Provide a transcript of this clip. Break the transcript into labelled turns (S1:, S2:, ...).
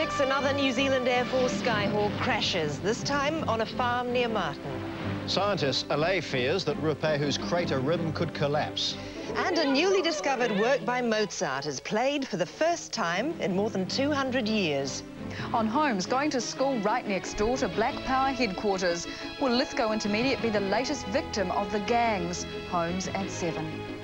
S1: 6, another New Zealand Air Force Skyhawk crashes, this time on a farm near Martin.
S2: Scientists allay fears that Ruapehu's crater rim could collapse.
S1: And a newly discovered work by Mozart is played for the first time in more than 200 years.
S3: On Holmes, going to school right next door to Black Power headquarters. Will Lithgow Intermediate be the latest victim of the gangs? Holmes at 7.